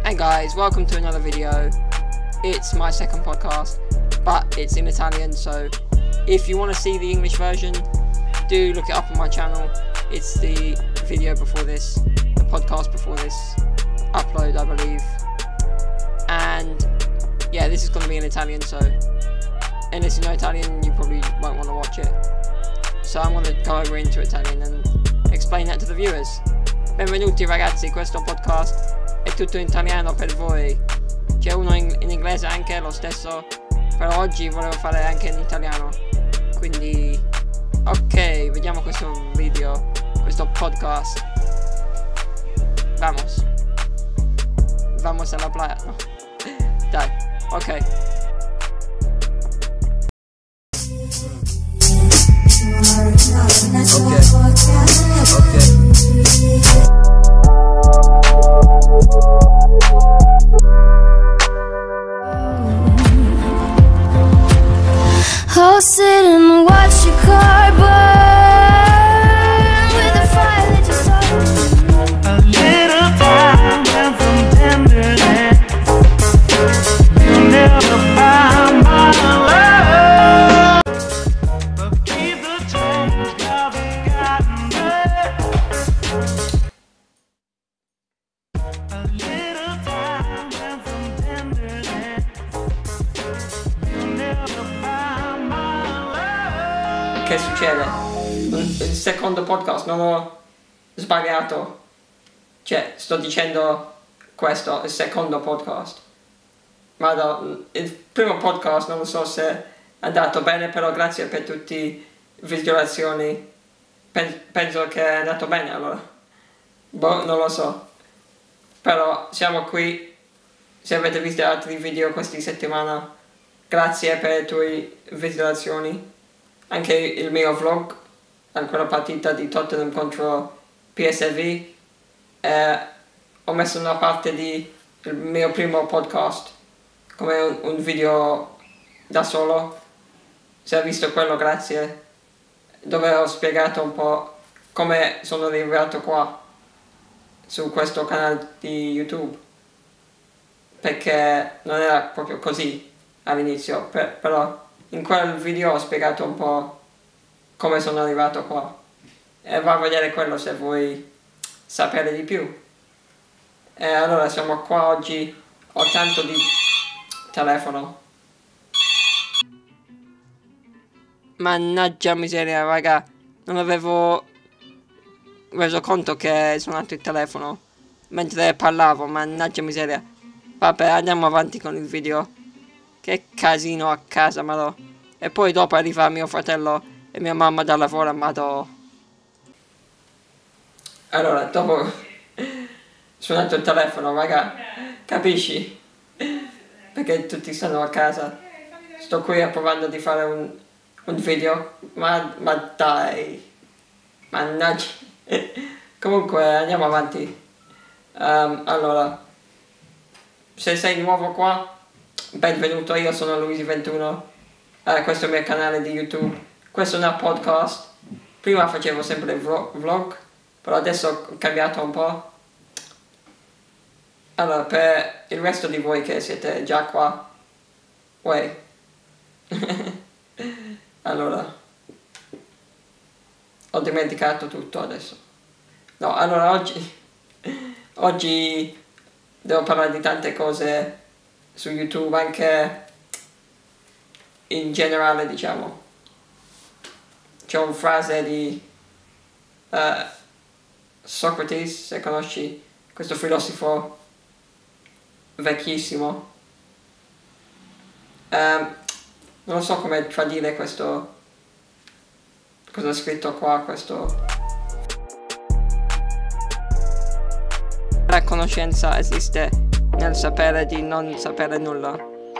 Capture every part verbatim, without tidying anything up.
Hey guys, welcome to another video. It's my second podcast, but it's in Italian, so if you want to see the English version, do look it up on my channel. It's the video before this, the podcast before this upload, I believe. And yeah, this is going to be in Italian, so unless you know Italian, you probably won't want to watch it. So I'm going to go over into Italian and explain that to the viewers. Benvenuti ragazzi, questo podcast è tutto in italiano per voi. C'è uno in, in inglese anche lo stesso, però oggi volevo fare anche in italiano. Quindi ok, vediamo questo video, questo podcast. Vamos. Vamos alla playa, no. Dai, ok. Ok, ok. I'll sit and watch your car burn with the fire that you started. A little time went from tenderness. You never find my love, but keep the change I've forgotten there. A little time went from tenderness. You never find my love. Che succede? Il secondo podcast non ho sbagliato. Cioè, sto dicendo questo, il secondo podcast. Ma no, il primo podcast non so se è andato bene, però grazie per tutte le visualizzazioni. Pen- penso che è andato bene allora. Boh, non lo so. Però siamo qui. Se avete visto altri video questa settimana, grazie per le tue visualizzazioni. Anche il mio vlog, quella partita di Tottenham contro P S V, eh, ho messo una parte di il mio primo podcast come un, un video da solo. Se hai visto quello, grazie, dove ho spiegato un po' come sono arrivato qua su questo canale di YouTube, perché non era proprio così all'inizio, per, però in quel video ho spiegato un po' come sono arrivato qua e va a vedere quello se vuoi sapere di più. E allora siamo qua oggi, ho tanto di telefono. Mannaggia miseria raga, non avevo reso conto che è suonato il telefono mentre parlavo, mannaggia miseria. Vabbè, andiamo avanti con il video. Che casino a casa, madò. E poi dopo arriva mio fratello e mia mamma da lavoro, madò. Allora, dopo suonato il telefono, raga, capisci? Perché tutti stanno a casa. Sto qui provando di fare un, un video, ma, ma dai. Mannaggia. Comunque, andiamo avanti. Um, allora, se sei nuovo qua, benvenuto, io sono Luigi ventuno, uh, questo è il mio canale di YouTube, questo è un podcast. Prima facevo sempre vlog, però adesso ho cambiato un po'. Allora, per il resto di voi che siete già qua, uè. Allora, ho dimenticato tutto adesso. No, allora oggi, oggi devo parlare di tante cose su YouTube, anche in generale, diciamo. C'è una frase di uh, Socrate, se conosci questo filosofo vecchissimo. Um, non so come tradurre questo, cosa è scritto qua, questo. La conoscenza esiste nel sapere di non sapere nulla.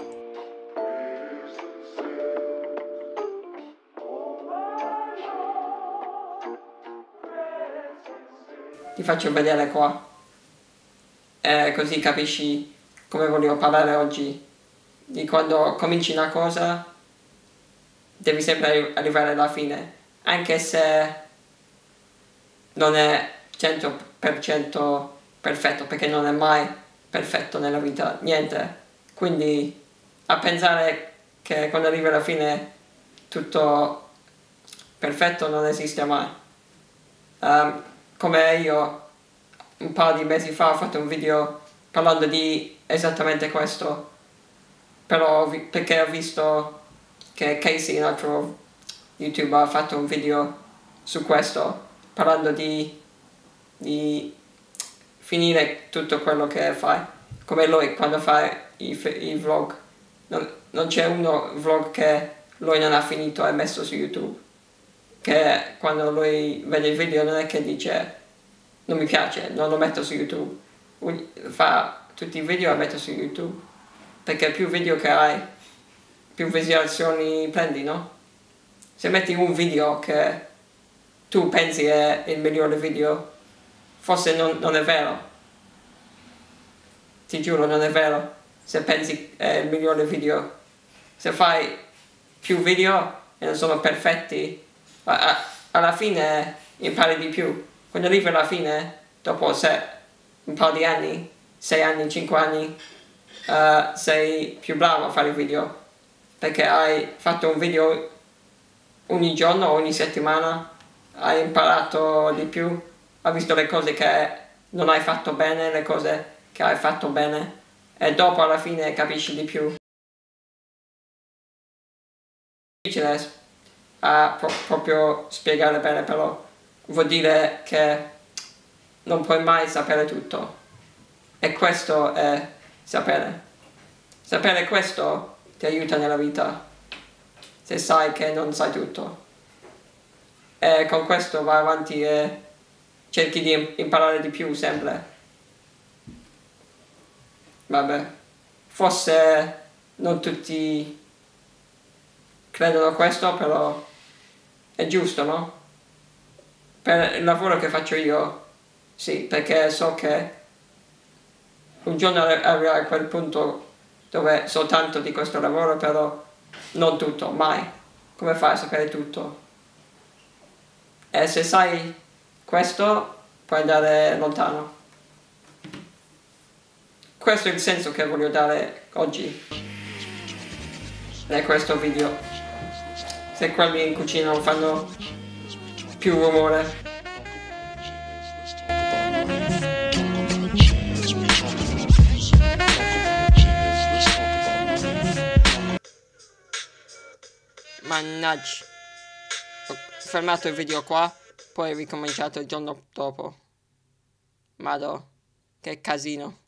Ti faccio vedere qua, e così capisci come volevo parlare oggi. Di quando cominci una cosa devi sempre arrivare alla fine, anche se non è cento per cento perfetto, perché non è mai perfetto nella vita, niente. Quindi a pensare che quando arrivi alla fine tutto perfetto non esiste mai. Um, come io un paio di mesi fa ho fatto un video parlando di esattamente questo, però vi- perché ho visto che Casey, un altro YouTuber, ha fatto un video su questo, parlando di, di finire tutto quello che fai, come lui quando fa i, i vlog, non, non c'è uno vlog che lui non ha finito e messo su YouTube, che quando lui vede il video non è che dice non mi piace, non lo metto su YouTube, fa tutti i video e mette su YouTube, perché più video che hai, più visualizzazioni prendi, no? Se metti un video che tu pensi è il migliore video, forse non, non è vero, ti giuro non è vero, se pensi è il migliore video. Se fai più video e non sono perfetti, a, a, alla fine impari di più. Quando arrivi alla fine, dopo se, un po' di anni, sei anni, cinque anni, uh, sei più bravo a fare video, perché hai fatto un video ogni giorno, ogni settimana, hai imparato di più, hai visto le cose che non hai fatto bene, le cose che hai fatto bene, e dopo alla fine capisci di più. È difficile a pro proprio spiegare bene, però vuol dire che non puoi mai sapere tutto, e questo è sapere. Sapere questo ti aiuta nella vita, se sai che non sai tutto, e con questo vai avanti e cerchi di imparare di più sempre. Vabbè, forse non tutti credono questo, però è giusto, no? Per il lavoro che faccio io, sì, perché so che un giorno arriverò a quel punto dove so tanto di questo lavoro, però non tutto, mai. Come fai a sapere tutto? E se sai questo, puoi andare lontano. Questo è il senso che voglio dare oggi in questo video. Se quelli in cucina non fanno più rumore. Mannaggia, ho fermato il video qua, poi ricominciato il giorno dopo. Madò, che casino.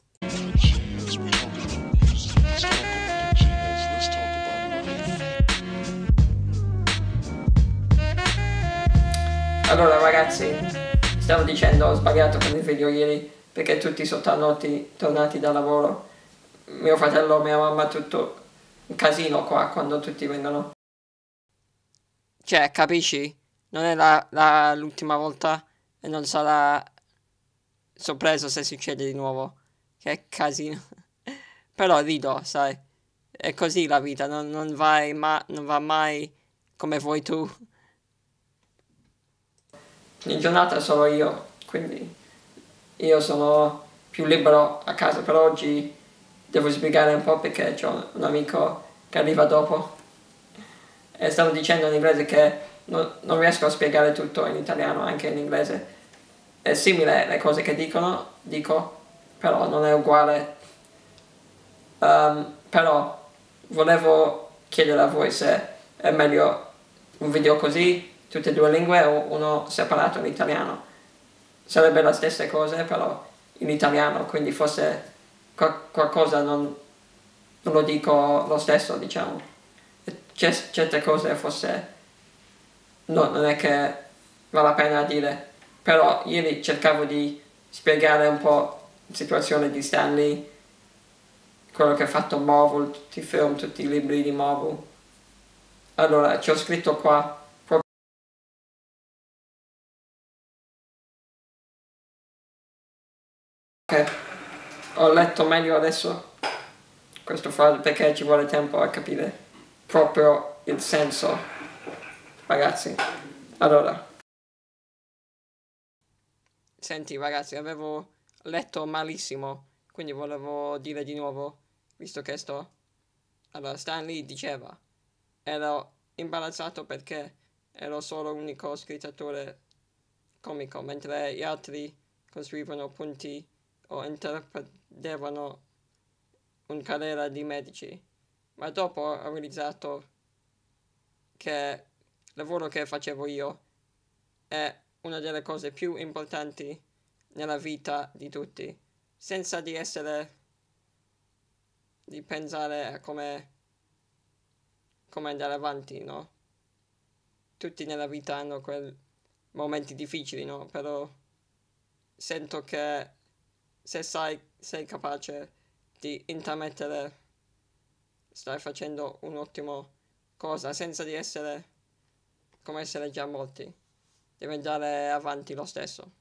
Allora ragazzi, stavo dicendo, ho sbagliato con il video ieri, perché tutti sono tornati, tornati da lavoro. Mio fratello, mia mamma, tutto un casino qua quando tutti vengono. Cioè, capisci? Non è la, la, l'ultima volta e non sarà sorpreso se succede di nuovo. Che casino. Però rido, sai. È così la vita, non, non, vai ma, non va mai come vuoi tu. In giornata sono io, quindi io sono più libero a casa, però oggi devo spiegare un po' perché ho un amico che arriva dopo. E stavo dicendo in inglese che non, non riesco a spiegare tutto in italiano, anche in inglese. È simile le cose che dicono, dico, però non è uguale. Um, però volevo chiedere a voi se è meglio un video così, tutte e due lingue, o uno separato in italiano. Sarebbe la stessa cosa, però in italiano, quindi forse qualcosa non, non lo dico lo stesso, diciamo. C certe cose forse no, non è che vale la pena dire, però ieri cercavo di spiegare un po' la situazione di Stan Lee, quello che ha fatto Marvel, tutti i film, tutti i libri di Marvel. Allora, ci ho scritto qua ok, ho letto meglio adesso questo frase perché ci vuole tempo a capire proprio il senso, ragazzi. Allora, senti ragazzi, avevo letto malissimo quindi volevo dire di nuovo, visto che sto... Allora, Stan Lee diceva, ero imbarazzato perché ero solo l'unico scrittatore comico, mentre gli altri costruivano punti o intraprendevano una carriera di medici. Ma dopo ho realizzato che il lavoro che facevo io è una delle cose più importanti nella vita di tutti, senza di essere, di pensare a come, come andare avanti, no? Tutti nella vita hanno quei momenti difficili, no? Però sento che se sai, sei capace di intramettere, stai facendo un'ottima cosa, senza di essere come essere già morti. Devi andare avanti lo stesso.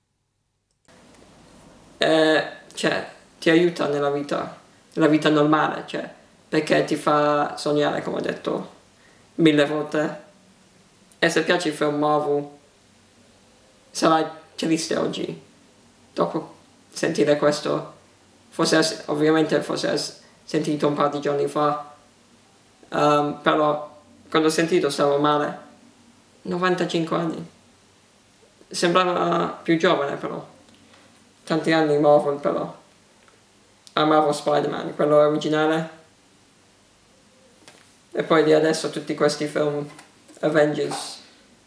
Eh, cioè, ti aiuta nella vita, nella vita normale, cioè, perché ti fa sognare, come ho detto mille volte. E se piace il film Marvel, sarai triste oggi, dopo sentire questo. Forse, ovviamente, forse hai sentito un paio di giorni fa, um, però quando ho sentito stavo male. novantacinque anni. Sembrava più giovane, però. Tanti anni Marvel, però. Amavo Spider-Man, quello originale. E poi di adesso tutti questi film Avengers.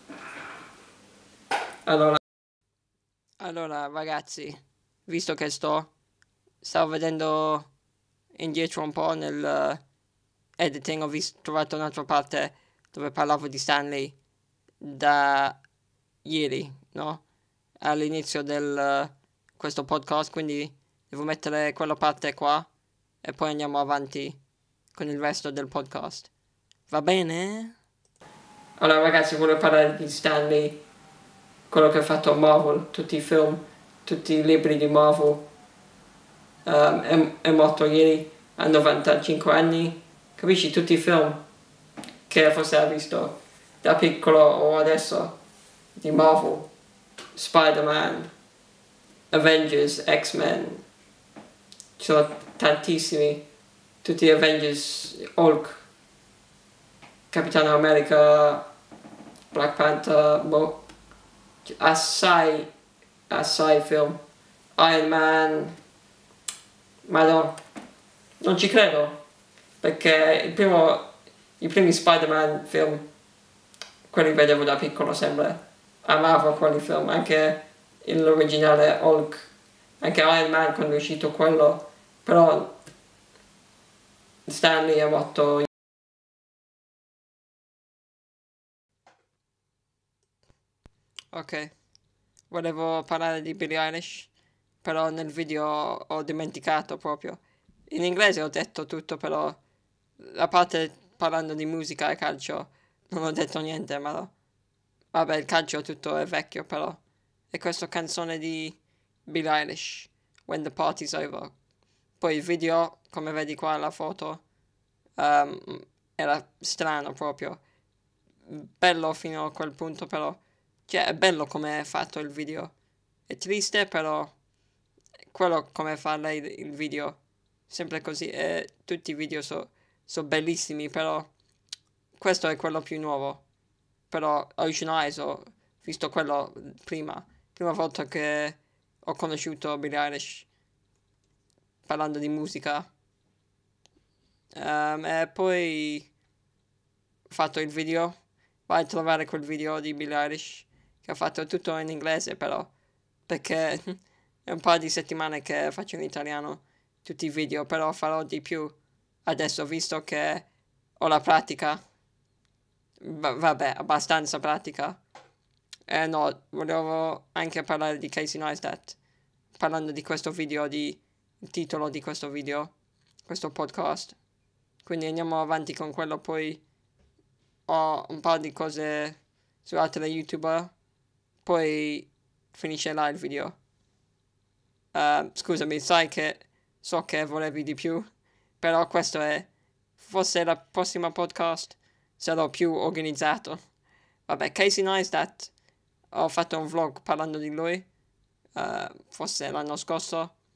Allora, allora ragazzi, visto che sto, stavo vedendo indietro un po' nel uh, editing, ho visto, trovato un'altra parte dove parlavo di Stan Lee da ieri, no? All'inizio del uh, questo podcast, quindi devo mettere quella parte qua e poi andiamo avanti con il resto del podcast. Va bene? Allora ragazzi, volevo parlare di Stan Lee, quello che ha fatto Marvel, tutti i film, tutti i libri di Marvel. Um, è, è morto ieri a novantacinque anni. Capisci, tutti i film che forse ha visto da piccolo o adesso di Marvel, Spider-Man, Avengers, X-Men, ci sono tantissimi, tutti gli Avengers, Hulk, Capitano America, Black Panther, boh, assai, assai film, Iron Man, ma no, non ci credo, perché il primo, i primi Spider-Man film, quelli vedevo da piccolo sempre, amavo quei film, anche l'originale Hulk, anche Iron Man quando è uscito quello, però Stan Lee è morto. Ok, volevo parlare di Billie Eilish, però nel video ho dimenticato proprio. In inglese ho detto tutto, però la parte parlando di musica e calcio non ho detto niente, ma no. Vabbè, il calcio tutto è vecchio, però. E questa canzone di Billie Eilish, When the Party's Over. Poi il video, come vedi qua la foto, um, era strano proprio. Bello fino a quel punto, però. Cioè, è bello come è fatto il video. È triste, però quello come fa lei il video. Sempre così. E tutti i video sono so bellissimi, però questo è quello più nuovo. Però Ocean Eyes ho visto quello prima. Prima volta che ho conosciuto Billie Eilish parlando di musica. Um, e poi ho fatto il video. Vai a trovare quel video di Billie Eilish che ho fatto tutto in inglese, però, perché è un paio di settimane che faccio in italiano tutti i video, però farò di più adesso, visto che ho la pratica. V- vabbè, abbastanza pratica. Eh no, volevo anche parlare di Casey Neistat, parlando di questo video, di il titolo di questo video, questo podcast. Quindi andiamo avanti con quello, poi ho un po' di cose su altri youtuber, poi finisce là il video. Uh, scusami, sai che so che volevi di più, però questo è, forse la prossima podcast sarò più organizzato. Vabbè, Casey Neistat, ho fatto un vlog parlando di lui, uh, forse l'anno scorso,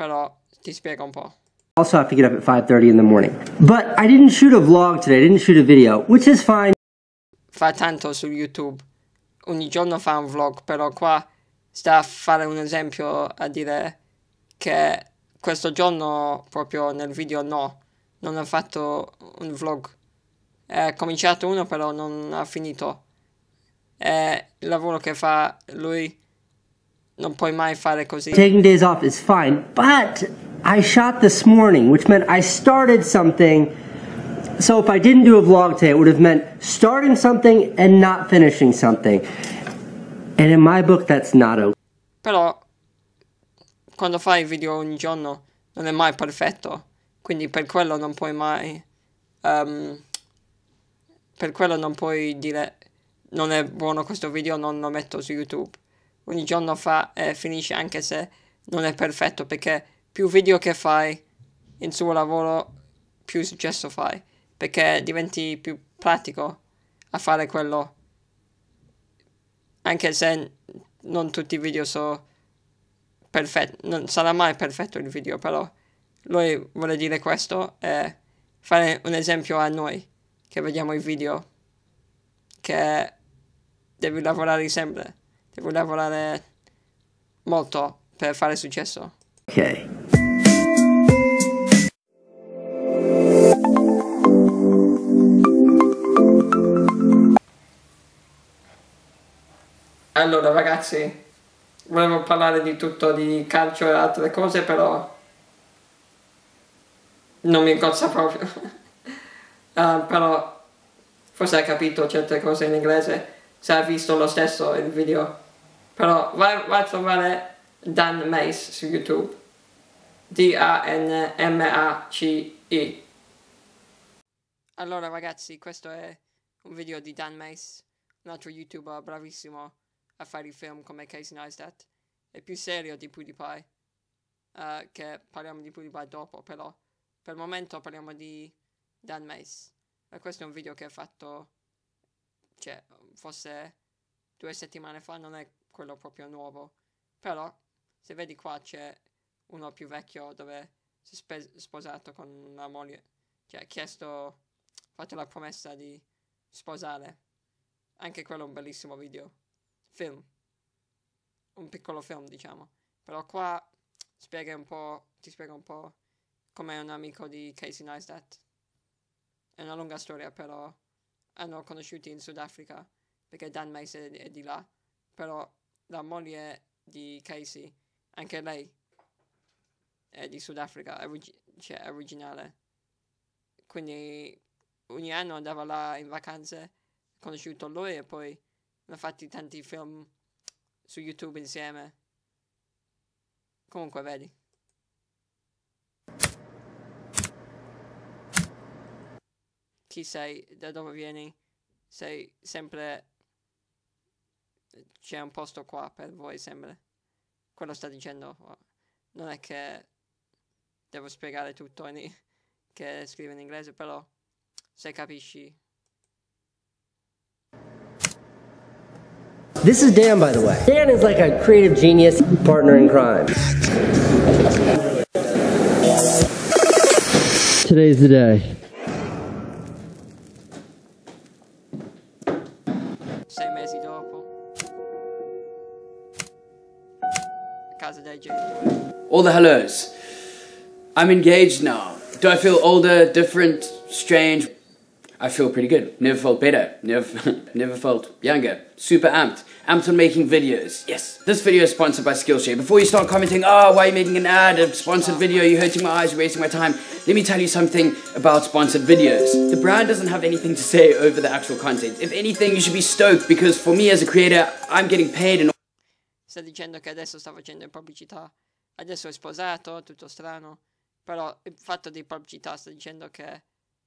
però ti spiego un po'. Also have to get up at five thirty in the morning. But I didn't shoot a vlog today, I didn't shoot a video, which is fine. Fa tanto su YouTube, ogni giorno fa un vlog, però qua sta a fare un esempio, a dire che questo giorno proprio nel video no, non ha fatto un vlog. È cominciato uno però non ha finito. È il lavoro che fa lui, non puoi mai fare così. Taking days off is fine, but I shot this morning, which meant I started something. So if I didn't do a vlog today, it would have meant starting something and not finishing something. And in my book, that's not okay. Però quando fai video ogni giorno non è mai perfetto, quindi per quello non puoi mai um, per quello non puoi dire non è buono questo video, non lo metto su YouTube. Ogni giorno fa e finisce, anche se non è perfetto, perché più video che fai in suo lavoro più successo fai, perché diventi più pratico a fare quello, anche se non tutti i video sono perfetti, non sarà mai perfetto il video, però lui vuole dire questo e fare un esempio a noi che vediamo i video, che devi lavorare sempre, devi lavorare molto per fare successo. Okay. Allora ragazzi, volevo parlare di tutto, di calcio e altre cose, però non mi incozza proprio. uh, però forse hai capito certe cose in inglese, se hai visto lo stesso il video. Però vai, vai a trovare Dan Mace su YouTube, D A N M A C E. Allora ragazzi, questo è un video di Dan Mace, un altro youtuber bravissimo a fare i film come Casey Neistat. È più serio di PewDiePie, uh, che parliamo di PewDiePie dopo, però per il momento parliamo di Dan Mace. E questo è un video che ha fatto, cioè, forse due settimane fa, non è quello proprio nuovo, però se vedi qua c'è uno più vecchio dove si è sposato con la moglie, cioè ha chiesto, ha fatto la promessa di sposare. Anche quello è un bellissimo video, film, un piccolo film diciamo, però qua spiega un po', ti spiega un po' come un amico di Casey Neistat. È una lunga storia, però hanno conosciuti in Sudafrica, perché Dan Mace è, è di là, però la moglie di Casey, anche lei è di Sudafrica, è, origi cioè, è originale. Quindi ogni anno andava là in vacanze, ha conosciuto lui e poi hanno fatto tanti film su YouTube insieme. Comunque vedi. Chi sei, da dove vieni, sei sempre, c'è un posto qua per voi sempre. Quello sta dicendo, non è che devo spiegare tutto in, che scrive in inglese, però se capisci. This is Dan, by the way. Dan is like a creative genius partner in crime. Today's the day. Sei mesi dopo, a casa dei genitori. All the hellos. I'm engaged now. Do I feel older, different, strange? I feel pretty good. Never felt better. Never, never felt younger. Super amped. Amped on making videos. Yes. This video is sponsored by Skillshare. Before you start commenting, oh, why are you making an ad, a sponsored video, you're hurting my eyes, you're wasting my time, let me tell you something about sponsored videos. The brand doesn't have anything to say over the actual content. If anything, you should be stoked, because for me as a creator, I'm getting paid and Sta dicendo che adesso sta facendo pubblicità. Adesso è sposato, tutto strano. Però il fatto di pubblicità sta dicendo che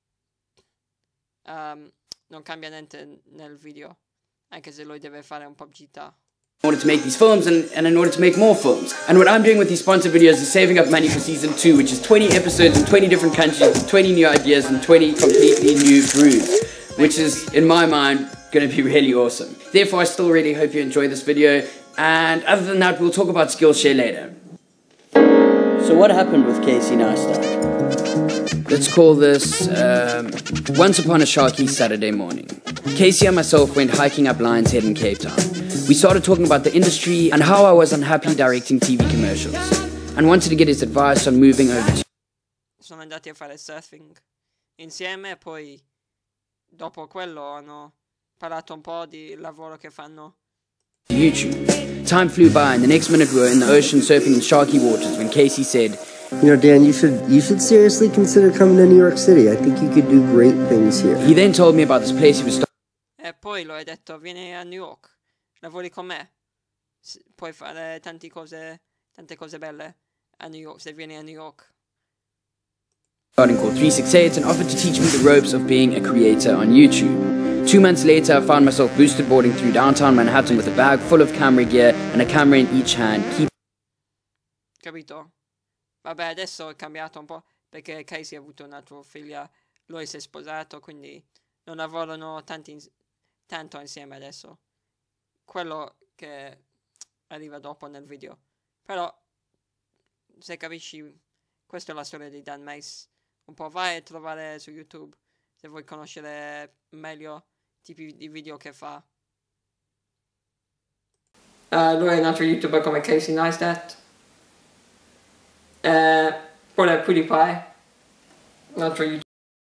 um, non cambia niente nel video, anche se lui deve fare un pubblicità. in order to make these films and, and in order to make more films. And what I'm doing with these sponsored videos is saving up money for season two, which is twenty episodes in twenty different countries, twenty new ideas and twenty completely new brews, which is, in my mind, going to be really awesome. Therefore, I still really hope you enjoy this video, and other than that, we'll talk about Skillshare later. So what happened with Casey Neistat? Let's call this um, Once Upon a Sharky Saturday Morning. Casey and myself went hiking up Lion's Head in Cape Town. We started talking about the industry and how I was unhappy directing T V commercials, and wanted to get his advice on moving over to sono andati a fare surfing insieme e poi dopo quello hanno parlato un po' di lavoro che fanno. YouTube. Time flew by and the next minute we were in the ocean surfing in sharky waters when Casey said, You know, Dan, you should you should seriously consider coming to New York City. I think you could do great things here. He then told me about this place he was starting. E poi lo hai detto, vieni a New York, lavori con me, S- puoi fare tante cose, tante cose belle a New York se vieni a New York. Starting called three sixty-eight and offered to teach me the ropes of being a creator on YouTube. Two months later, I found myself boosted boarding through downtown Manhattan with a bag full of camera gear and a camera in each hand. Keep Capito? Vabbè, adesso è cambiato un po' perché Casey ha avuto una tua figlia, lui si è sposato, quindi non lavorano tanti ins- tanto insieme adesso. Quello che arriva dopo nel video. Però, se capisci, questa è la storia di Dan Mace. Un po' vai a trovare su YouTube se vuoi conoscere meglio i tipi di video che fa. Uh, lui è un altro YouTuber come Casey Neistat. Uh, poi è PewDiePie, un altro YouTuber.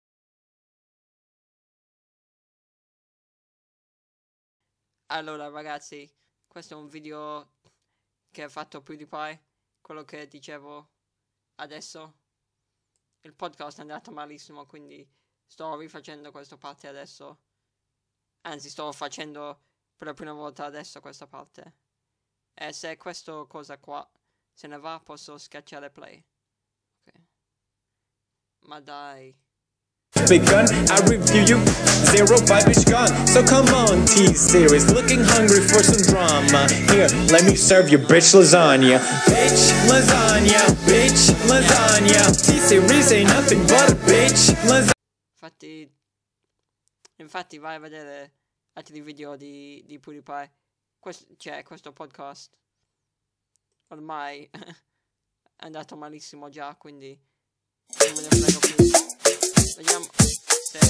Allora ragazzi, questo è un video che ha fatto PewDiePie, quello che dicevo adesso. Il podcast è andato malissimo, quindi sto rifacendo questa parte adesso. Anzi, sto facendo per la prima volta adesso questa parte. E se questo cosa qua se ne va, posso schiacciare play. Ok. Ma dai. Big gun, I review you. Zero vibe is gone. So come on, T-Series. Looking hungry for some drama. Here, let me serve you bitch lasagna. Bitch lasagna. Bitch lasagna. T-Series ain't nothing but a bitch lasagna. Infatti, infatti vai a vedere altri video di, di PewDiePie. Questo, cioè, questo podcast ormai è andato malissimo già, quindi non me ne frego più. Vediamo se...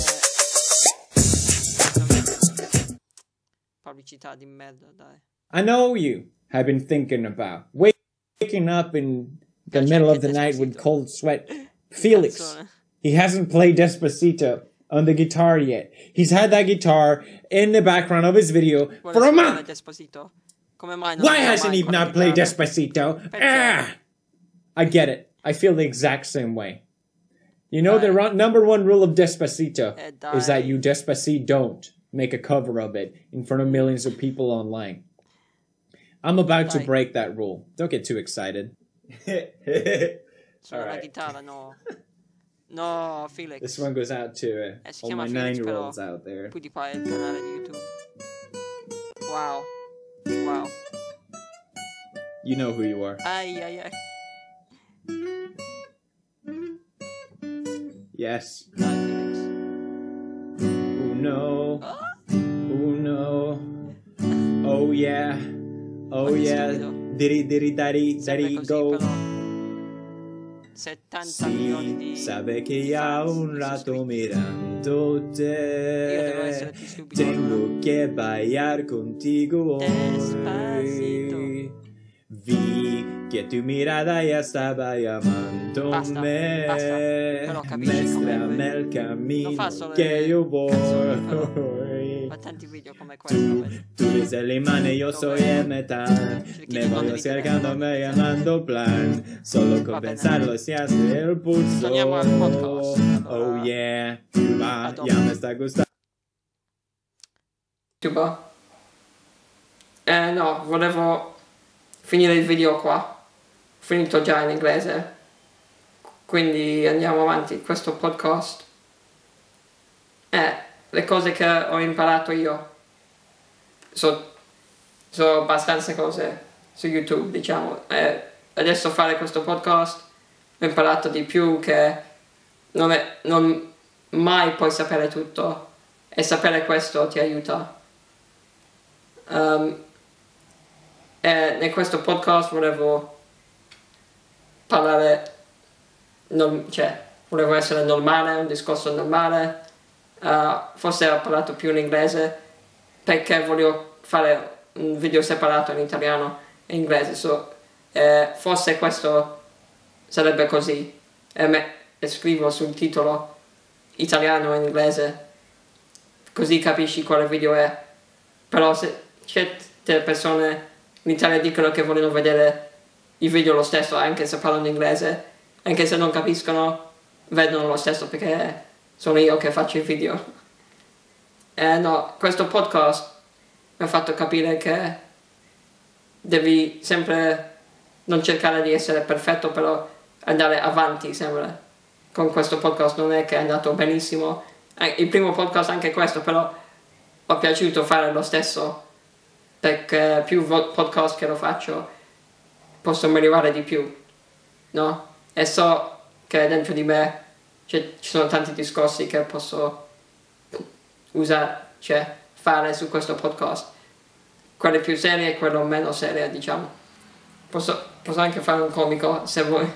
Pubblicità di merda, dai. I know you have been thinking about waking up in the middle of the night with cold sweat. Felix, Canzone. he hasn't played Despacito on the guitar yet. He's had that guitar in the background of his video Vuole for a suonare month. Despacito. Come mai non Why usa hasn't mai he con la not played chitarra? Despacito? Perché? Ah! I get it. I feel the exact same way. You know, the Dai. ro- number one rule of Despacito Eh, is that dai. you Despacito don't make a cover of it in front of millions of people online. I'm about to Dai. break that rule. Don't get too excited. Suona la Alright. chitarra, no. No, Felix. This one goes out to uh, Eh, si all chiama my Felix, nine-year-olds però out there. PewDiePie è il canale di YouTube. Wow. Wow. You know who you are. Ai ai ai. Yes. Dai, Felix. Oh no. Oh no. Oh yeah. Oh Ogni yeah. stupido. Diddy diddy daddy Sempre daddy così, go. però. settanta milioni di... Sì, sabe che di ha fans, un di rato iscritti. mirando Io devo essere te. più stupido. Tengo que bailar contigo hoy. Despacito. Vi que tu mirada ya estaba llamándome. Basta, basta. Però capisci Mostrame come- el Non camino fa solo que le yo canzoni, però voy. fa tanti video come questo. vedi? Tú eres el imán y yo soy el metal. Me voy acercando, me llamando plan. Solo con pensarlo se hace el pulso. Torniamo al podcast. Oh Allora, yeah, va, a dopo. ya me está gustando. YouTube. Eh no, volevo finire il video qua. Ho finito già in inglese. Quindi andiamo avanti. Questo podcast è le cose che ho imparato io. So, so abbastanza cose su YouTube, diciamo. E adesso fare questo podcast ho imparato di più che non, è, non mai puoi sapere tutto e sapere questo ti aiuta. Um, e in questo podcast volevo parlare, non, cioè volevo essere normale, un discorso normale, uh, forse ho parlato più in inglese perché volevo fare un video separato in italiano e inglese, so, eh, forse questo sarebbe così, e, me, e scrivo sul titolo italiano e inglese, così capisci quale video è. Però se certe persone in Italia dicono che vogliono vedere i video lo stesso, anche se parlano inglese, anche se non capiscono, vedono lo stesso perché sono io che faccio i video. Eh, no, questo podcast mi ha fatto capire che devi sempre non cercare di essere perfetto, però andare avanti sempre. Con questo podcast non è che è andato benissimo. Eh, il primo podcast anche questo, però ho piaciuto fare lo stesso, perché più podcast che lo faccio posso migliorare di più, no? E so che dentro di me ci sono tanti discorsi che posso usare, cioè fare su questo podcast, quelli più seri e quelli meno seri, diciamo. Posso, posso anche fare un comico se vuoi.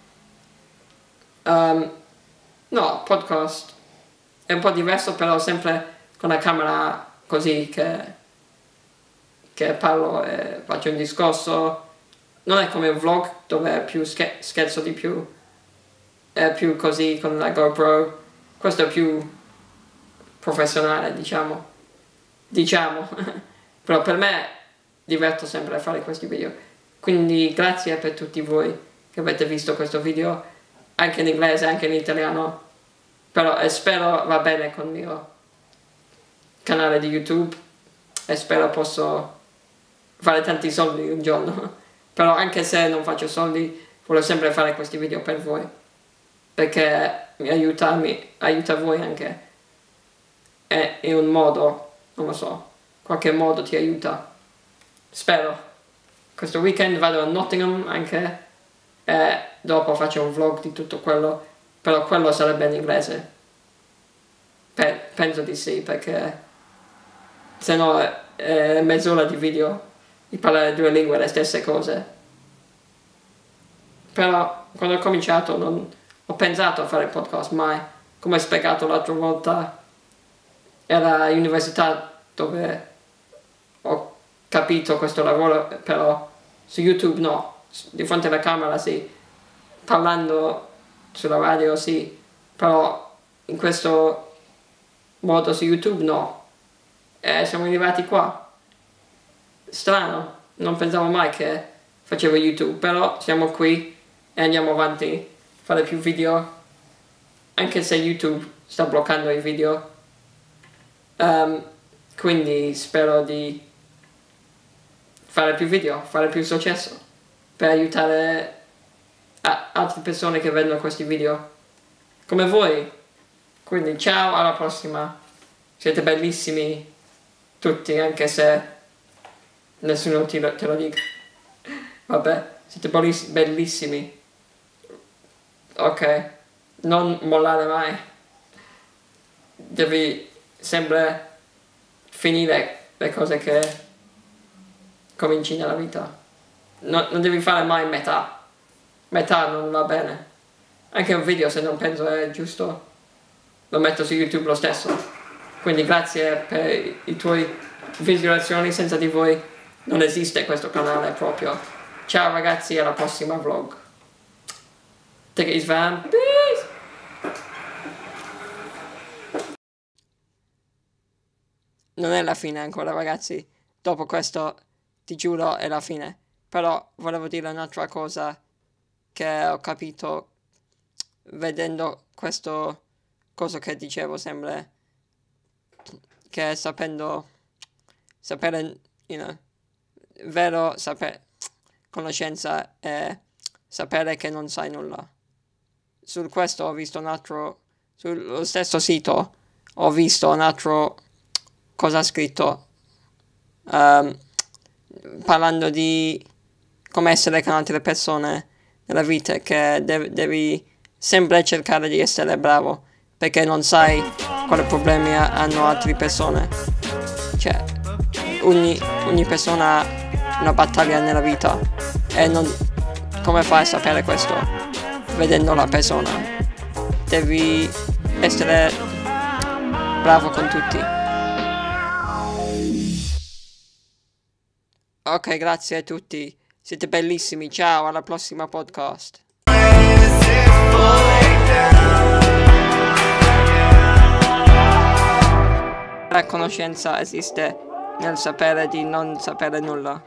Um, no, podcast è un po' diverso, però sempre con la camera così che, che parlo e faccio un discorso. Non è come un vlog dove è più scher- scherzo di più, è più così con la GoPro. Questo è più professionale, diciamo. Diciamo. Però per me diverto sempre a fare questi video. Quindi grazie per tutti voi che avete visto questo video, anche in inglese, anche in italiano. Però e spero va bene con il mio canale di YouTube e spero posso fare tanti soldi un giorno. Però anche se non faccio soldi, voglio sempre fare questi video per voi, perché mi aiuta, mi aiuta voi anche. È in un modo, non lo so, qualche modo ti aiuta. Spero. Questo weekend vado a Nottingham anche e dopo faccio un vlog di tutto quello, però quello sarebbe in inglese. Pe- penso di sì, perché se no è, è mezz'ora di video di parlare due lingue, le stesse cose. Però quando ho cominciato non ho pensato a fare podcast mai. Come ho spiegato l'altra volta, era all'università dove ho capito questo lavoro, però su YouTube no, di fronte alla camera sì, parlando sulla radio sì, però in questo modo su YouTube no. E siamo arrivati qua. Strano, non pensavo mai che facevo YouTube, però siamo qui e andiamo avanti a fare più video, anche se YouTube sta bloccando i video. Um, quindi spero di fare più video, fare più successo, per aiutare a- altre persone che vedono questi video, come voi. Quindi ciao, alla prossima. Siete bellissimi tutti, anche se nessuno te lo, te lo dica. Vabbè, siete belliss- bellissimi. Ok, non mollare mai. Devi sempre finire le cose che cominci nella vita. No, non devi fare mai metà. Metà non va bene. Anche un video, se non penso è giusto, lo metto su YouTube lo stesso. Quindi grazie per i tuoi visualizzazioni, senza di voi non esiste questo canale proprio. Ciao ragazzi, alla prossima vlog. Take it easy fam. Peace. Non è la fine ancora ragazzi. Dopo questo ti giuro è la fine. Però volevo dire un'altra cosa che ho capito vedendo questo cosa che dicevo sempre, che sapendo sapere, you know, vero sapere, conoscenza e sapere che non sai nulla. Su questo ho visto un altro, sullo stesso sito ho visto un altro cosa ha scritto, um, parlando di come essere con altre persone nella vita, che de- devi sempre cercare di essere bravo, perché non sai quali problemi hanno altre persone. Cioè, ogni, ogni persona ha una battaglia nella vita e non, come fai a sapere questo? Vedendo la persona. Devi essere bravo con tutti. Ok, grazie a tutti. Siete bellissimi. Ciao, alla prossima podcast. La conoscenza esiste nel sapere di non sapere nulla.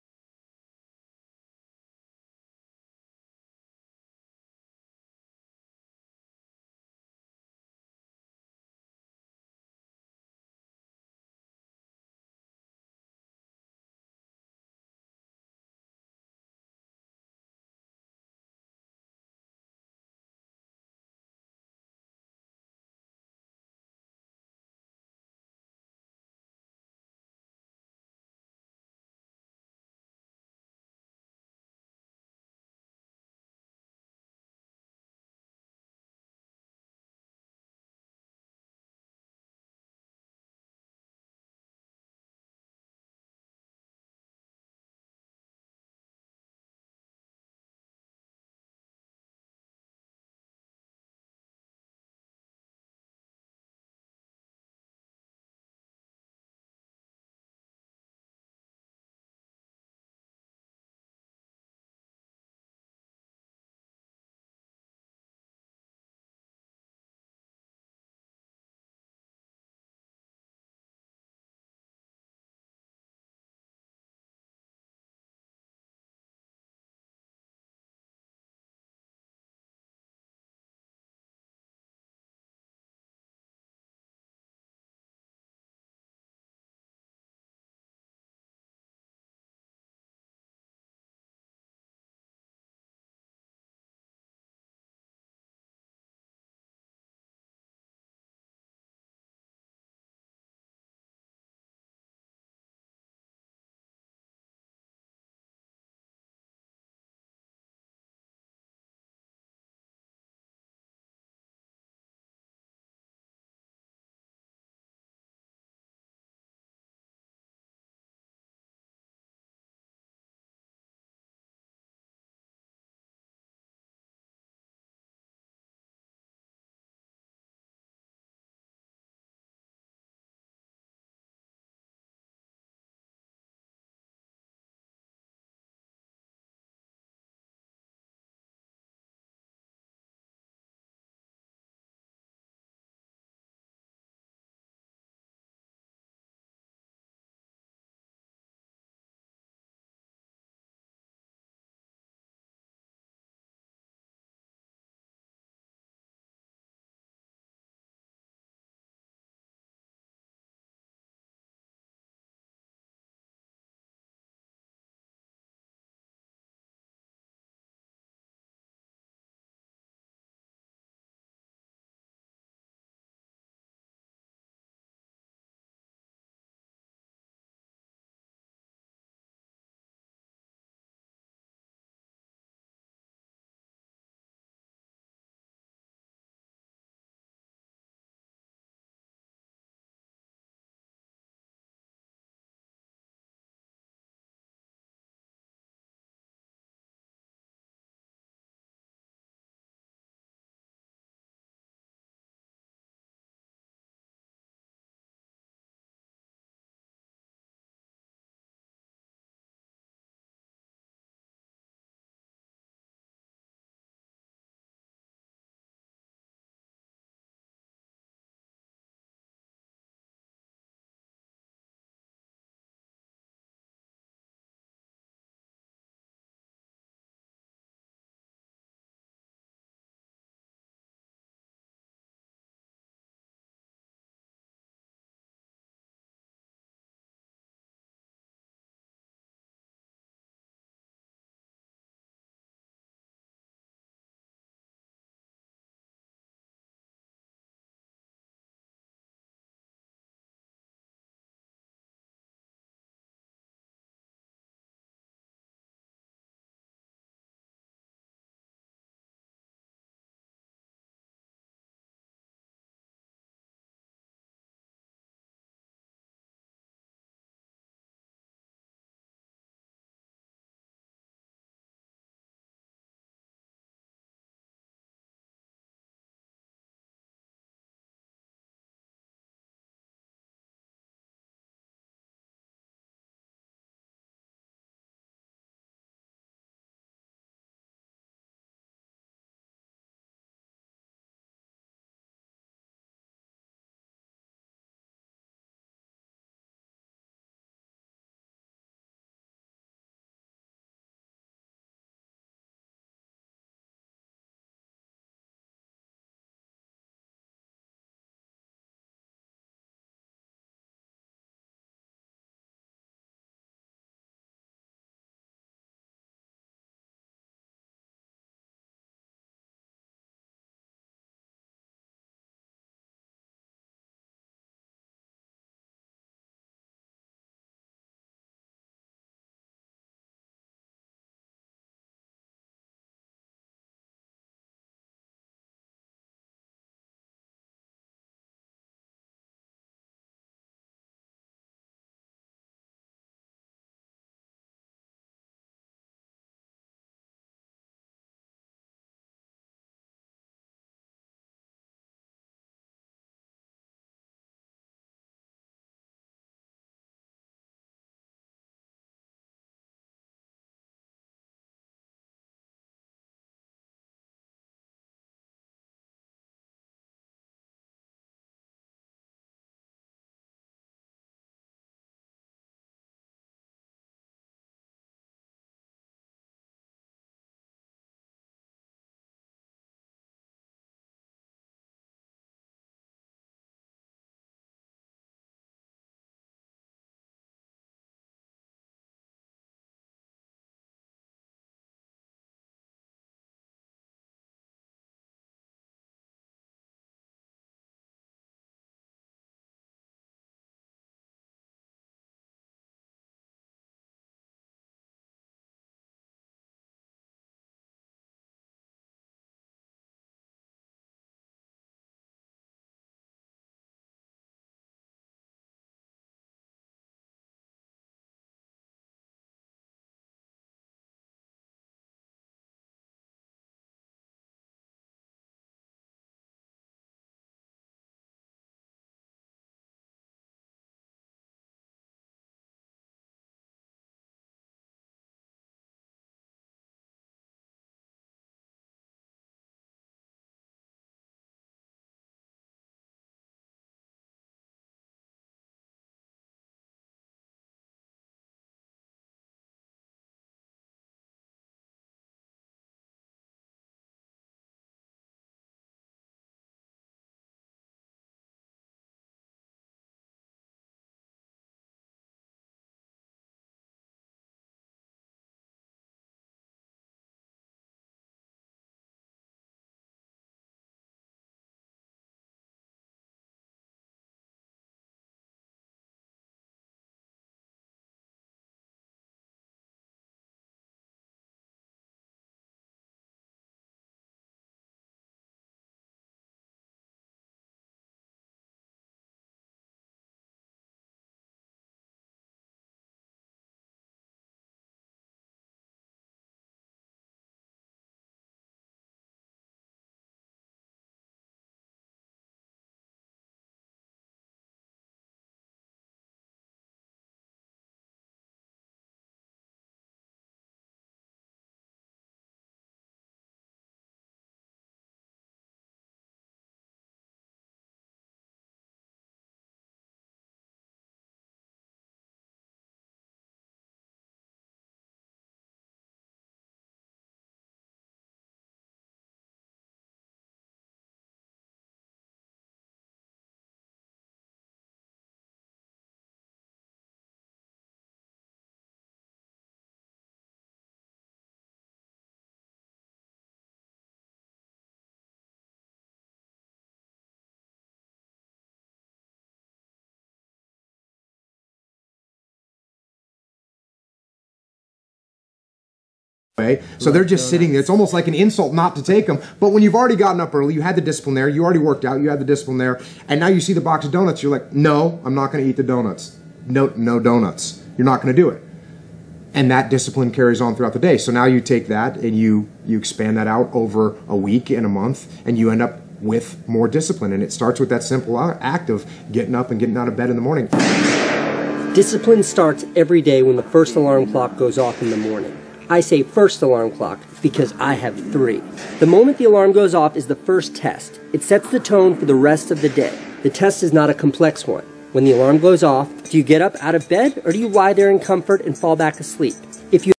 So they're just sitting there. It's almost like an insult not to take them. But when you've already gotten up early, you had the discipline there, you already worked out, you had the discipline there, and now you see the box of donuts, you're like, no, I'm not going to eat the donuts. No, no donuts. You're not going to do it. And that discipline carries on throughout the day. So now you take that and you, you expand that out over a week and a month, and you end up with more discipline. And it starts with that simple act of getting up and getting out of bed in the morning. Discipline starts every day when the first alarm clock goes off in the morning. I say first alarm clock because I have three. The moment the alarm goes off is the first test. It sets the tone for the rest of the day. The test is not a complex one. When the alarm goes off, do you get up out of bed or do you lie there in comfort and fall back asleep? If you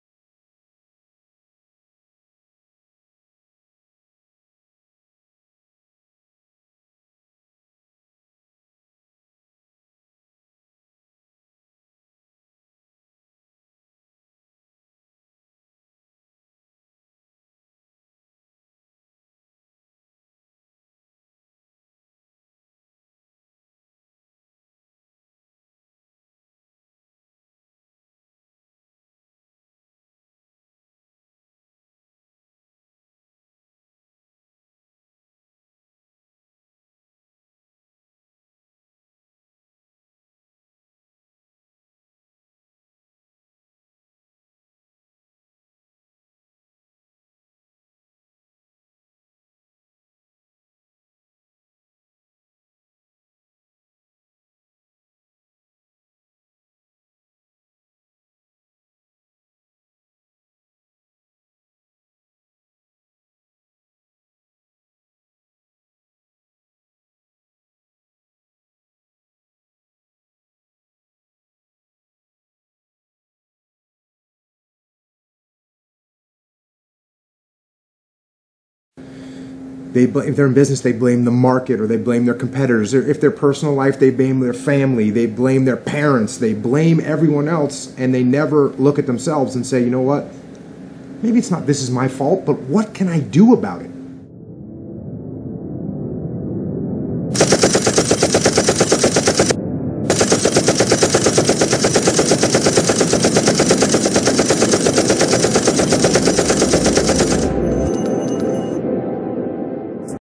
They, if they're in business, they blame the market or they blame their competitors. If they're personal life, they blame their family, they blame their parents, they blame everyone else, and they never look at themselves and say, you know what, maybe it's not this is my fault, but what can I do about it?